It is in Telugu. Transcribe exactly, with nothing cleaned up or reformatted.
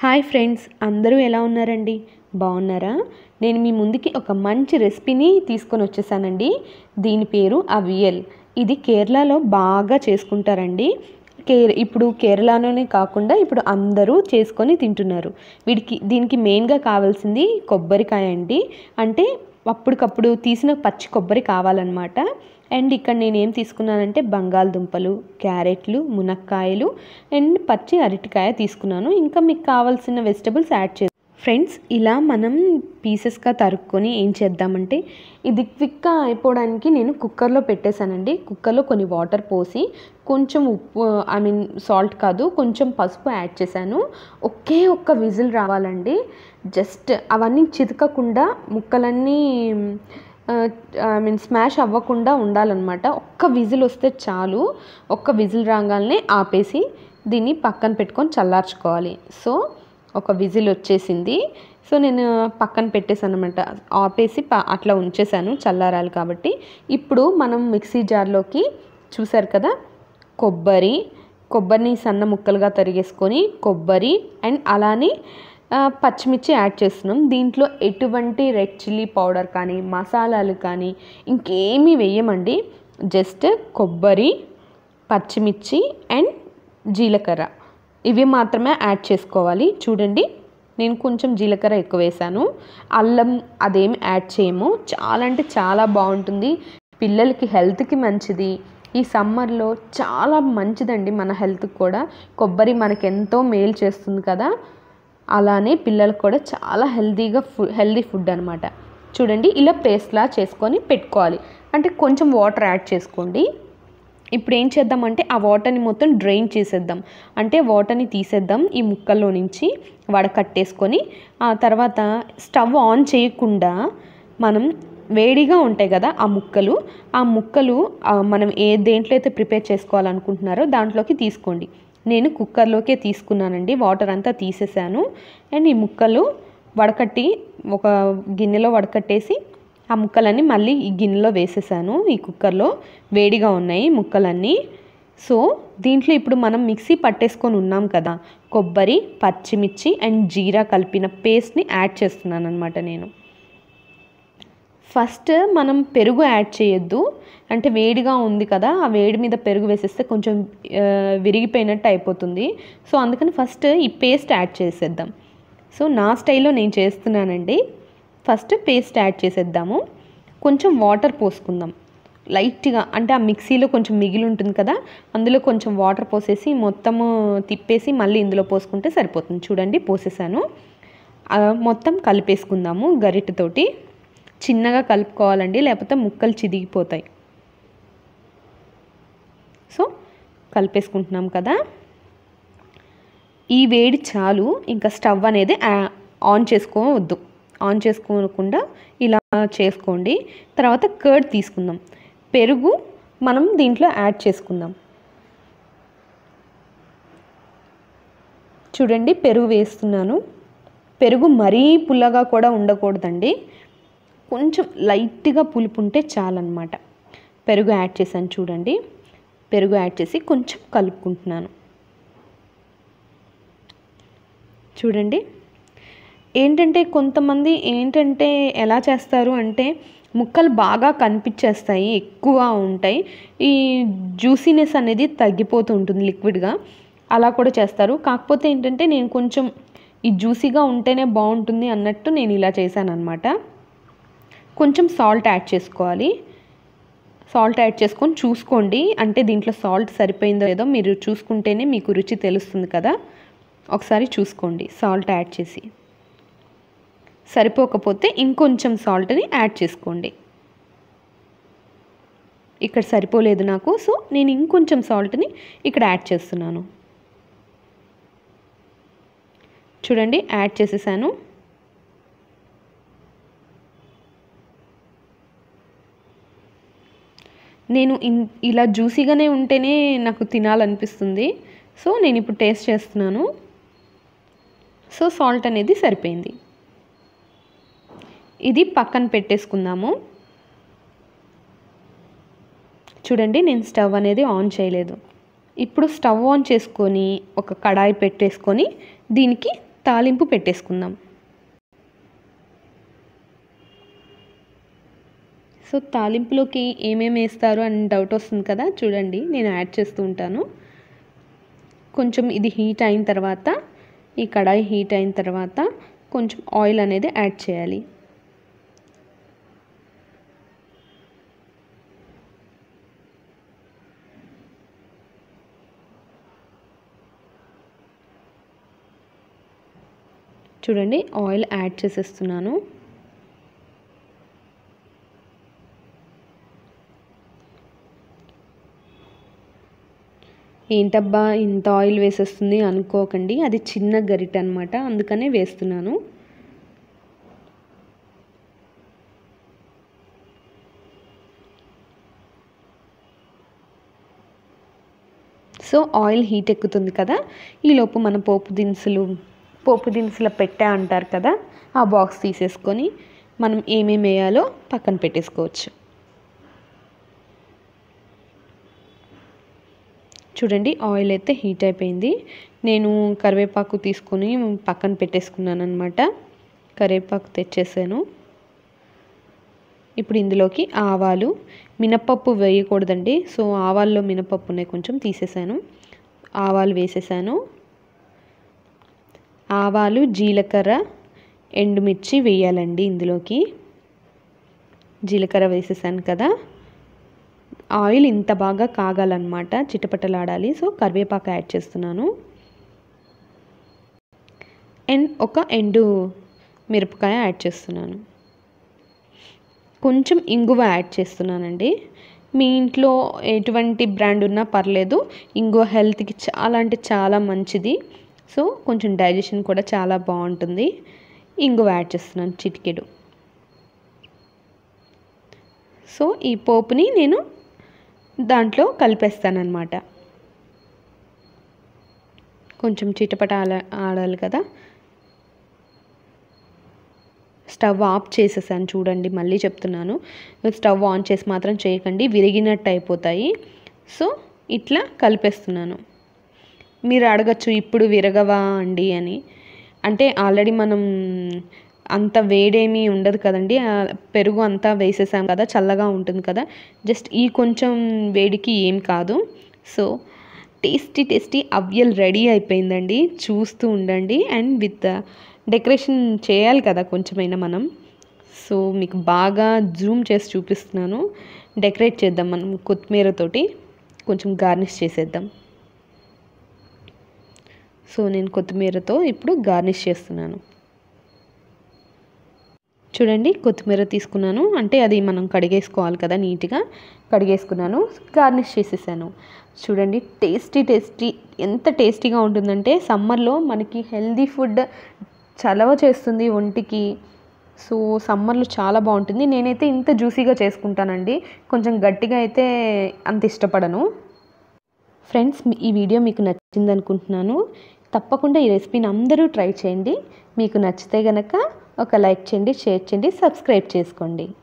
హాయ్ ఫ్రెండ్స్, అందరూ ఎలా ఉన్నారండి? బాగున్నారా? నేను మీ ముందుకి ఒక మంచి రెసిపీని తీసుకొని వచ్చేసానండి. దీని పేరు అవియల్. ఇది కేరళలో బాగా చేసుకుంటారండి. కే ఇప్పుడు కేరళలోనే కాకుండా ఇప్పుడు అందరూ చేసుకొని తింటున్నారు. వీడికి దీనికి మెయిన్గా కావాల్సింది కొబ్బరికాయ అండి. అంటే అప్పటికప్పుడు తీసిన పచ్చి కొబ్బరి కావాలన్నమాట. అండ్ ఇక్కడ నేను ఏం తీసుకున్నానంటే బంగాళదుంపలు, క్యారెట్లు, మునక్కాయలు అండ్ పచ్చి అరటికాయ తీసుకున్నాను. ఇంకా మీకు కావాల్సిన వెజిటబుల్స్ యాడ్ చేసి ఫ్రెండ్స్, ఇలా మనం పీసెస్గా తరుక్కొని ఏం చేద్దామంటే ఇది క్విక్గా అయిపోవడానికి నేను కుక్కర్లో పెట్టేశానండి. కుక్కర్లో కొన్ని వాటర్ పోసి కొంచెం ఉప్పు ఐ మీన్ సాల్ట్ కాదు కొంచెం పసుపు యాడ్ చేశాను. ఒకే ఒక్క విజిల్ రావాలండి. జస్ట్ అవన్నీ చితకకుండా ముక్కలన్నీ ఐ మీన్ స్మాష్ అవ్వకుండా ఉండాలన్నమాట. ఒక్క విజిల్ వస్తే చాలు. ఒక్క విజిల్ రాగానే ఆపేసి దీన్ని పక్కన పెట్టుకొని చల్లార్చుకోవాలి. సో ఒక విజిల్ వచ్చేసింది. సో నేను పక్కన పెట్టేసాను అనమాట. ఆపేసి అట్లా ఉంచేసాను చల్లారాలి కాబట్టి. ఇప్పుడు మనం మిక్సీ జార్లోకి చూసారు కదా, కొబ్బరి కొబ్బరిని సన్న ముక్కలుగా తరిగేసుకొని కొబ్బరి అండ్ అలానే పచ్చిమిర్చి యాడ్ చేస్తున్నాం. దీంట్లో ఎటువంటి రెడ్ చిల్లీ పౌడర్ కానీ మసాలాలు కానీ ఇంకేమీ వేయమండి. జస్ట్ కొబ్బరి, పచ్చిమిర్చి అండ్ జీలకర్ర ఇవి మాత్రమే యాడ్ చేసుకోవాలి. చూడండి, నేను కొంచెం జీలకర్ర ఎక్కువ వేసాను. అల్లం అదేమి యాడ్ చేయము. చాలా అంటే చాలా బాగుంటుంది. పిల్లలకి హెల్త్కి మంచిది. ఈ సమ్మర్లో చాలా మంచిదండి మన హెల్త్కి కూడా. కొబ్బరి మనకి ఎంతో మేలు చేస్తుంది కదా, అలానే పిల్లలకు కూడా చాలా హెల్తీగా ఫుడ్ హెల్తీ ఫుడ్ అనమాట. చూడండి, ఇలా పేస్ట్లా చేసుకొని పెట్టుకోవాలి. అంటే కొంచెం వాటర్ యాడ్ చేసుకోండి. ఇప్పుడు ఏం చేద్దామంటే ఆ వాటర్ని మొత్తం డ్రైన్ చేసేద్దాం. అంటే వాటర్ని తీసేద్దాం ఈ ముక్కల్లో నుంచి వడకట్టేసుకొని. ఆ తర్వాత స్టవ్ ఆన్ చేయకుండా మనం వేడిగా ఉంటాయి కదా ఆ ముక్కలు ఆ ముక్కలు మనం ఏ దేంట్లో అయితే ప్రిపేర్ చేసుకోవాలనుకుంటున్నారో దాంట్లోకి తీసుకోండి. నేను కుక్కర్లోకే తీసుకున్నానండి. వాటర్ అంతా తీసేసాను. అండ్ ఈ ముక్కలు వడకట్టి ఒక గిన్నెలో వడకట్టేసి ఆ ముక్కలన్నీ మళ్ళీ ఈ గిన్నెలో వేసేసాను. ఈ కుక్కర్లో వేడిగా ఉన్నాయి ముక్కలన్నీ. సో దీంట్లో ఇప్పుడు మనం మిక్సీ పట్టేసుకొని ఉన్నాం కదా, కొబ్బరి, పచ్చిమిర్చి అండ్ జీరా కలిపిన పేస్ట్ని యాడ్ చేస్తున్నాను అనమాట నేను. ఫస్ట్ మనం పెరుగు యాడ్ చేయొద్దు. అంటే వేడిగా ఉంది కదా, ఆ వేడి మీద పెరుగు వేసేస్తే కొంచెం విరిగిపోయినట్టు అయిపోతుంది. సో అందుకని ఫస్ట్ ఈ పేస్ట్ యాడ్ చేసేద్దాం. సో నా స్టైల్లో నేను చేస్తున్నానండి. ఫస్ట్ పేస్ట్ యాడ్ చేసేద్దాము. కొంచెం వాటర్ పోసుకుందాం లైట్గా. అంటే ఆ మిక్సీలో కొంచెం మిగిలి ఉంటుంది కదా, అందులో కొంచెం వాటర్ పోసేసి మొత్తము తిప్పేసి మళ్ళీ ఇందులో పోసుకుంటే సరిపోతుంది. చూడండి, పోసేసాను. మొత్తం కలిపేసుకుందాము గరిటెతోటి. చిన్నగా కలుపుకోవాలండి, లేకపోతే ముక్కలు చిదిగిపోతాయి. సో కలిపేసుకుంటున్నాం కదా. ఈ వేడి చాలు, ఇంకా స్టవ్ అనేది ఆన్ చేసుకోవద్దు. ఆన్ చేసుకోకుండా ఇలా చేసుకోండి. తర్వాత కర్డ్ తీసుకుందాం. పెరుగు మనం దీంట్లో యాడ్ చేసుకుందాం. చూడండి, పెరుగు వేస్తున్నాను. పెరుగు మరీ పుల్లగా కూడా ఉండకూడదండి, కొంచెం లైట్గా పులుపు ఉంటే చాలన్నమాట. పెరుగు యాడ్ చేశాను. చూడండి, పెరుగు యాడ్ చేసి కొంచెం కలుపుకుంటున్నాను. చూడండి, ఏంటంటే కొంతమంది ఏంటంటే ఎలా చేస్తారు అంటే ముక్కలు బాగా కనిపించేస్తాయి, ఎక్కువ ఉంటాయి, ఈ జ్యూసీనెస్ అనేది తగ్గిపోతూ ఉంటుంది లిక్విడ్గా. అలా కూడా చేస్తారు. కాకపోతే ఏంటంటే నేను కొంచెం ఈ జ్యూసీగా ఉంటేనే బాగుంటుంది అన్నట్టు నేను ఇలా చేశాను అనమాట. కొంచెం సాల్ట్ యాడ్ చేసుకోవాలి. సాల్ట్ యాడ్ చేసుకొని చూసుకోండి, అంటే దీంట్లో సాల్ట్ సరిపోయిందో లేదో మీరు చూసుకుంటేనే మీకు రుచి తెలుస్తుంది కదా. ఒకసారి చూసుకోండి సాల్ట్ యాడ్ చేసి. సరిపోకపోతే ఇంకొంచెం సాల్ట్ని యాడ్ చేసుకోండి. ఇక్కడ సరిపోలేదు నాకు, సో నేను ఇంకొంచెం సాల్ట్ని ఇక్కడ యాడ్ చేస్తున్నాను. చూడండి, యాడ్ చేసేసాను. నేను ఇలా జ్యూసీగానే ఉంటేనే నాకు తినాలనిపిస్తుంది. సో నేను ఇప్పుడు టేస్ట్ చేస్తున్నాను. సో సాల్ట్ అనేది సరిపోయింది. ఇది పక్కన పెట్టేసుకుందాము. చూడండి, నేను స్టవ్ అనేది ఆన్ చేయలేదు. ఇప్పుడు స్టవ్ ఆన్ చేసుకొని ఒక కడాయి పెట్టేసుకొని దీనికి తాలింపు పెట్టేసుకుందాం. సో తాలింపులోకి ఏమేమి వేస్తారు అని డౌట్ వస్తుంది కదా, చూడండి నేను యాడ్ చేస్తూ ఉంటాను. కొంచెం ఇది హీట్ అయిన తర్వాత, ఈ కడాయి హీట్ అయిన తర్వాత కొంచెం ఆయిల్ అనేది యాడ్ చేయాలి. చూడండి ఆయిల్ యాడ్ చేసేస్తున్నాను. ఏంటబ్బా ఇంత ఆయిల్ వేసేస్తుంది అనుకోకండి, అది చిన్న గరిట అనమాట, అందుకనే వేస్తున్నాను. సో ఆయిల్ హీట్ ఎక్కుతుంది కదా, ఈలోపు మన పోపు దినుసులు పోపు దినుసుల పెట్టె అంటారు కదా, ఆ బాక్స్ తీసేసుకొని మనం ఏమేమి వేయాలో పక్కన పెట్టేసుకోవచ్చు. చూడండి ఆయిల్ అయితే హీట్ అయిపోయింది. నేను కరివేపాకు తీసుకొని పక్కన పెట్టేసుకున్నాను అనమాట. కరివేపాకు తెచ్చేసాను. ఇప్పుడు ఇందులోకి ఆవాలు, మినపప్పు వేయకూడదండి, సో ఆవాల్లో మినపప్పునే కొంచెం తీసేసాను. ఆవాలు వేసేసాను. ఆవాలు, జీలకర్ర, ఎండుమిర్చి వేయాలండి ఇందులోకి. జీలకర్ర వేసేసాను కదా, ఆయిల్ ఇంత బాగా కాగాలన్నమాట, చిటపటలాడాలి. సో కరివేపాకు యాడ్ చేస్తున్నాను. అండ్ ఒక ఎండు మిరపకాయ యాడ్ చేస్తున్నాను. కొంచెం ఇంగువ యాడ్ చేస్తున్నానండి. మీ ఇంట్లో ఎటువంటి బ్రాండ్ ఉన్నా పర్లేదు, ఇంగువ హెల్త్కి చాలా అంటే చాలా మంచిది. సో కొంచెం డైజెషన్ కూడా చాలా బాగుంటుంది. ఇంగువ యాడ్ చేస్తున్నాను చిటికెడు. సో ఈ పోపుని నేను దాంట్లో కలిపేస్తానన్నమాట. కొంచెం చిటపట ఆడాలి కదా. స్టవ్ ఆఫ్ చేసేసాను. చూడండి మళ్ళీ చెప్తున్నాను, స్టవ్ ఆన్ చేసి మాత్రం చేయకండి, విరిగినట్టు అయిపోతాయి. సో ఇట్లా కలిపేస్తున్నాను. మీరు అడగచ్చు ఇప్పుడు విరగవా అండి అని, అంటే ఆల్రెడీ మనం అంత వేడేమీ ఉండదు కదండి, పెరుగు అంతా వేసేసాం కదా, చల్లగా ఉంటుంది కదా, జస్ట్ ఈ కొంచెం వేడికి ఏం కాదు. So tasty tasty avial ready అయిపోయిందండి. చూస్తూ ఉండండి. అండ్ విత్ డెకరేషన్ చేయాలి కదా కొంచెమైనా మనం, సో మీకు బాగా జూమ్ చేసి చూపిస్తున్నాను. డెకరేట్ చేద్దాం మనం కొత్తిమీరతోటి, కొంచెం గార్నిష్ చేసేద్దాం. సో నేను కొత్తిమీరతో ఇప్పుడు గార్నిష్ చేస్తున్నాను. చూడండి కొత్తిమీర తీసుకున్నాను, అంటే అది మనం కడిగేసుకోవాలి కదా, నీట్గా కడిగేసుకున్నాను, గార్నిష్ చేసేసాను. చూడండి టేస్టీ టేస్టీ ఎంత టేస్టీగా ఉంటుందంటే, సమ్మర్లో మనకి హెల్దీ ఫుడ్ చలవ చేస్తుంది ఒంటికి. సో సమ్మర్లో చాలా బాగుంటుంది. నేనైతే ఇంత జ్యూసీగా చేసుకుంటానండి, కొంచెం గట్టిగా అయితే అంత ఇష్టపడను. ఫ్రెండ్స్ ఈ వీడియో మీకు నచ్చింది అనుకుంటున్నాను. తప్పకుండా ఈ రెసిపీని అందరూ ట్రై చేయండి. మీకు నచ్చితే కనుక ఒక లైక్ చేయండి, షేర్ చేయండి, సబ్స్క్రైబ్ చేసుకోండి.